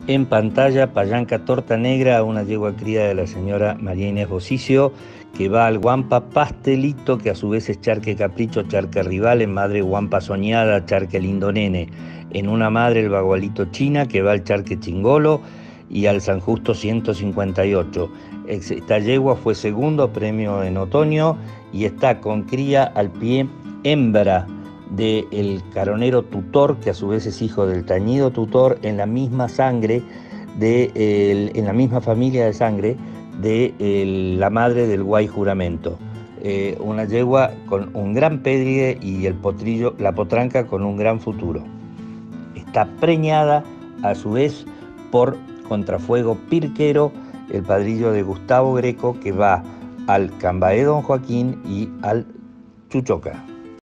En pantalla, Payanca Torta Negra, una yegua cría de la señora María Inés Bosicio, que va al Guampa Pastelito, que a su vez es Charque Capricho, Charque Rival, en Madre Guampa Soñada, Charque Lindo Nene. En una madre el Bagualito China, que va al Charque Chingolo y al San Justo 158. Esta yegua fue segundo premio en otoño y está con cría al pie hembra del caronero Tutor, que a su vez es hijo del tañido Tutor, en la misma sangre, en la misma familia de sangre de la madre del Guay Juramento. Una yegua con un gran pedrigue y el potrillo, la potranca con un gran futuro. Está preñada a su vez por Contrafuego Pirquero, el padrillo de Gustavo Greco, que va al Cambaé Don Joaquín y al Chuchoca.